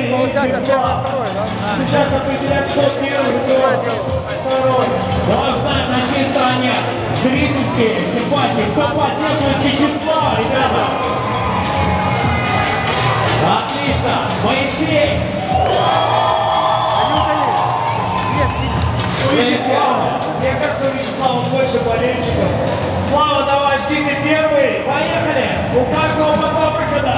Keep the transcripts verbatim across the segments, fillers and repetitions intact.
Сейчас определяют, кто первый, кто второй. Давай узнаем на чьей стороне зрительские симпатии. Кто поддерживает Вячеслава, ребята? Отлично! Моисей! Вячеслав. Мне кажется, у Вячеслава больше болельщиков. Слава, давай, жди ты первый. Поехали! У каждого по два выхода.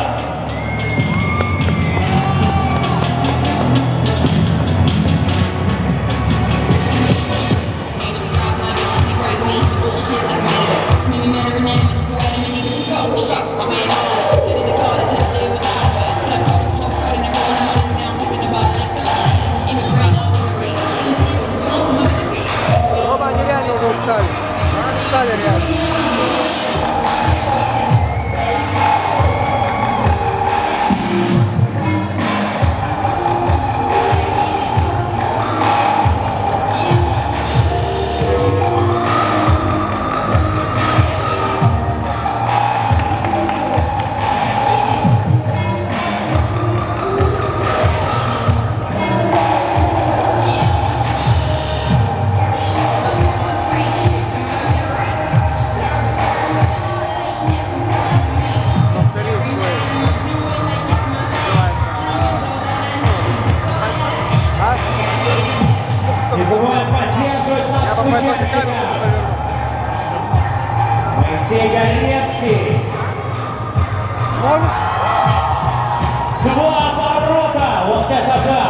Оба нереально уже устали. Устали реально. Не забываем поддерживать наших участников. Моисей Горецкий. Два оборота. Вот это да.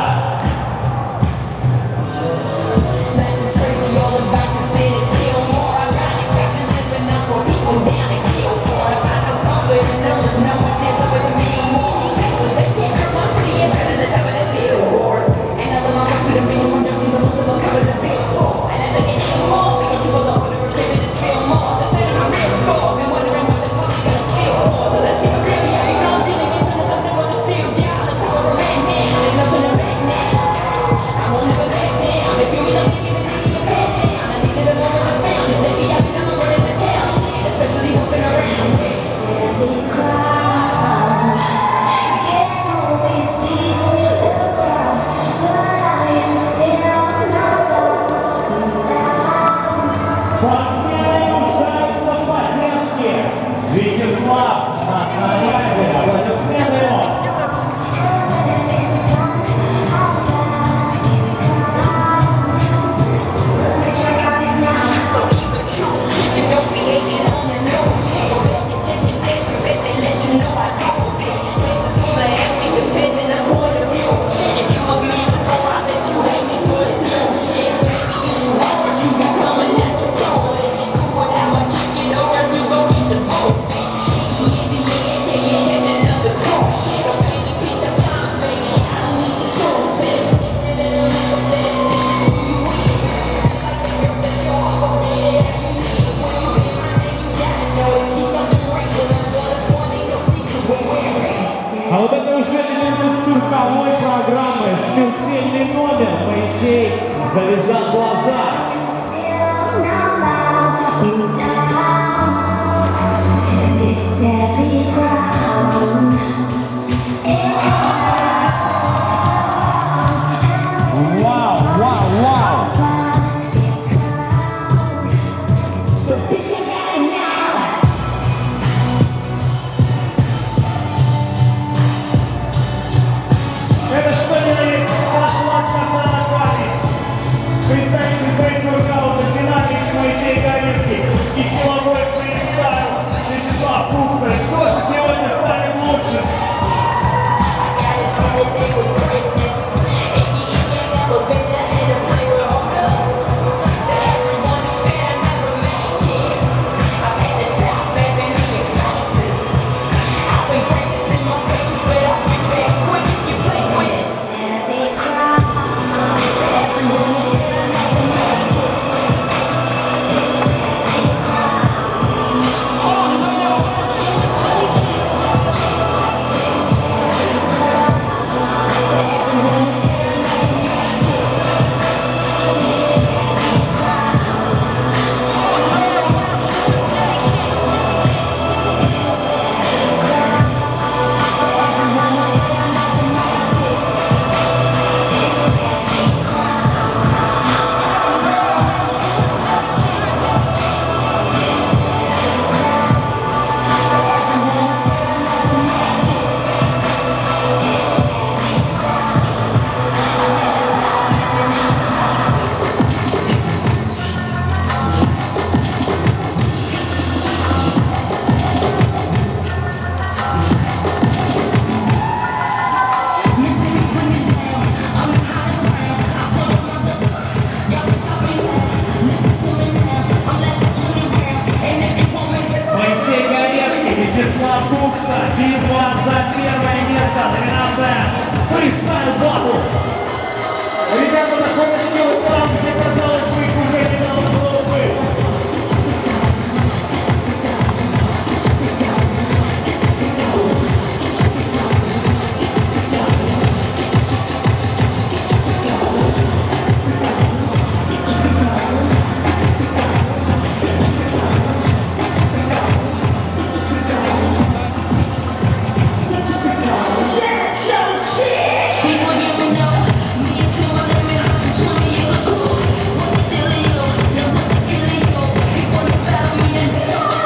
Спортсмены нуждаются в поддержке. Вячеслав на снаряде. Аплодисменты ему. А вот это уже элемент цирковой программы, смертельный номер. Моисей завязал глаза. Вау, вау, вау! Это что ни на есть, сошлась коса на паре. Представитель бейсбол-шаута «Динамик» Моисей Горецкий и силовой фристайл Вячеслав Пухтер тоже сегодня за первое место. Номинация «Фристайл Батл». Ребята находятся там, где, казалось бы, их уже не надо было быть. People didn't know me until I let me twenty years ago. What the hell are you? No, what the hell are you? It's on the battle me and let me know.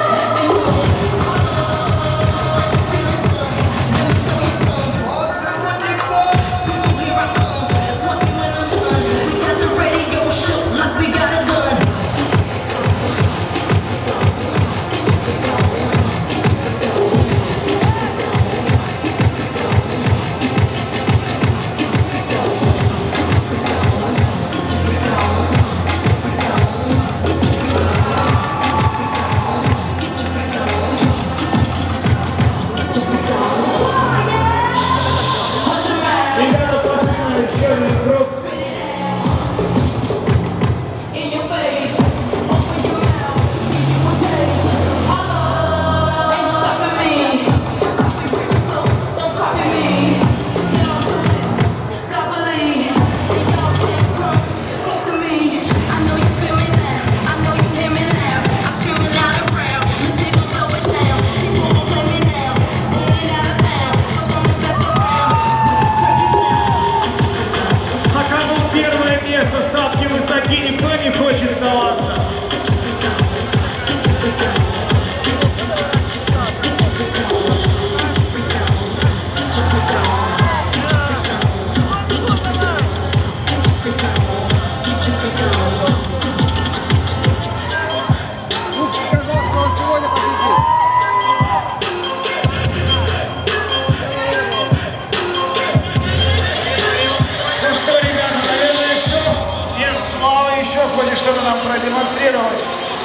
Feeling some, let me throw you some. So here I come, swap me when I'm done. We got the radio show like we got a gun. Ребята, пошли на еще один круг. In your face, open your mouth, give you a taste. Holla, ain't no stopping me. So don't copy me. Stop believe. Y'all can't come close to me. I know you feel me now. I know you hear me now. I'm screaming loud and proud. Music will blow it down. These won't play me now. In and out of town, so I'm the best around. Check this out. На кону первое место, ставки высоки, никто не хочет сдаваться. Лучше сказал, что он сегодня победит. Ну что, ребята, наверное, все. Всем слава, еще хочешь что-то нам продемонстрировать.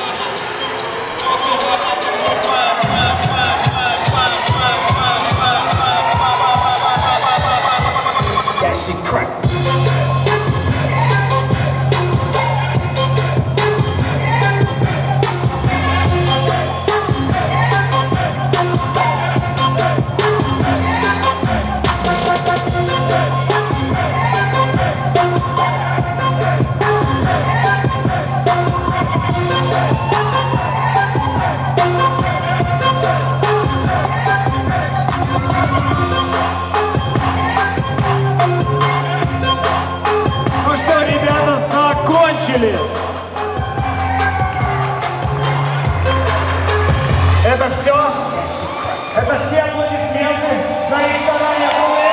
That shit crack. Ну что, ребята, закончили. Это все? Это все аплодисменты за их старания.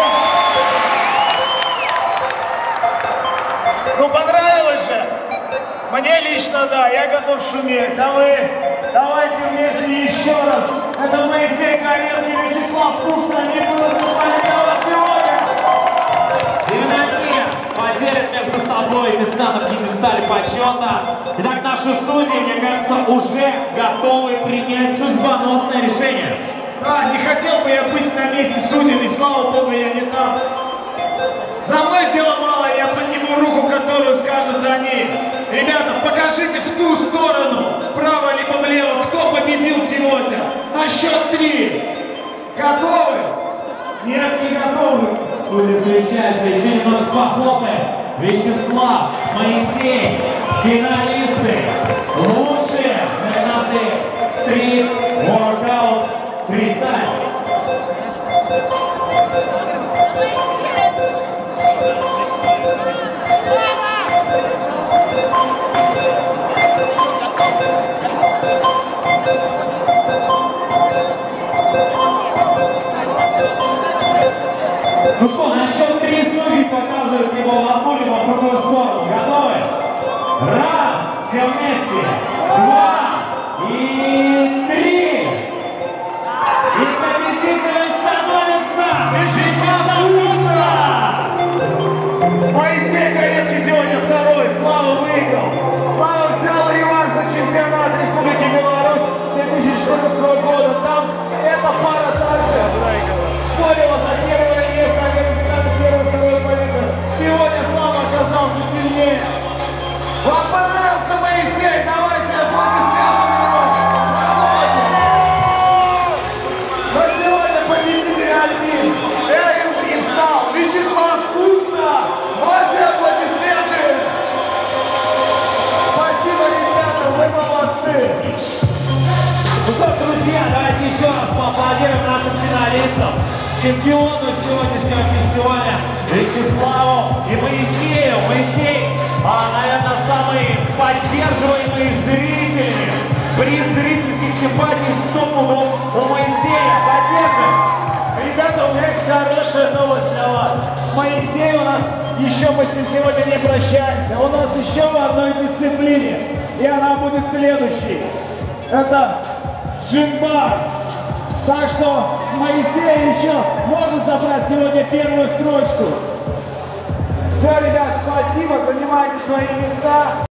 Ну понравилось же? Мне лично да, я готов шуметь. А вы давайте вместе еще раз. Это Моисей Карелкин, Вячеслав Кукс, они будут выступать сегодня. Именно они поделят между собой места на пьедестале почета. Итак, наши судьи, мне кажется, уже готовы принять судьбоносное решение. А, не хотел бы я быть на месте судей, и слава богу, я не там. За мной дела мало, я подниму руку, которую скажут они. Ребята, покажите в ту сторону, вправо либо влево, кто победил сегодня. На счет три. Готовы? Нет, не готовы. Судьи встречаются, еще немножко похлопаем. Вячеслав, Моисей, финалисты, лучшие номинации стрит, воркаут, фристайл. Ну что, на счет три судьи показывают либо в одну, либо в другую сторону. Готовы? Раз, все вместе. Два и три. И победителем становится Вячеслав Кукса. Моисей Карелкин сегодня второй. Слава выиграл. Слава взял реванш за чемпионат Республики Беларусь две тысячи четырнадцатого года. Там эта пара также чемпиону сегодняшнего фестиваля Вячеславу и Моисею. Моисей, а, наверное, самый поддерживаемый зрителями. Приз зрительских симпатий сто пудов у Моисея. Поддержим! Ребята, у меня есть хорошая новость для вас. Моисей у нас еще мы с ним сегодня не прощаемся. У нас еще в одной дисциплине. И она будет следующей. Это джимбар. Так что с Моисеем еще можно забрать сегодня первую строчку. Все, ребят, спасибо. Занимайте свои места.